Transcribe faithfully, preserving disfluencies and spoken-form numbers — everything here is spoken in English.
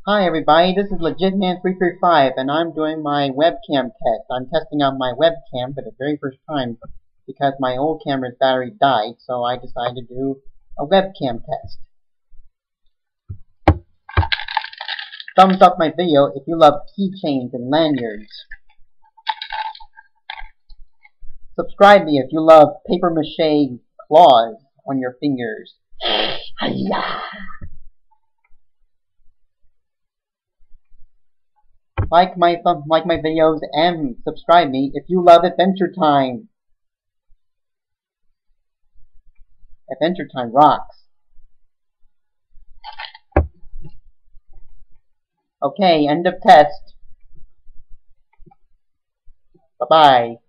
Hi everybody, this is LegitMan three three five and I'm doing my webcam test. I'm testing out my webcam for the very first time because my old camera's battery died, so I decided to do a webcam test. Thumbs up my video if you love keychains and lanyards. Subscribe me if you love paper mache claws on your fingers. Hiya! Like my th like my videos and subscribe me if you love Adventure Time. Adventure Time rocks. Okay, end of test. Bye bye.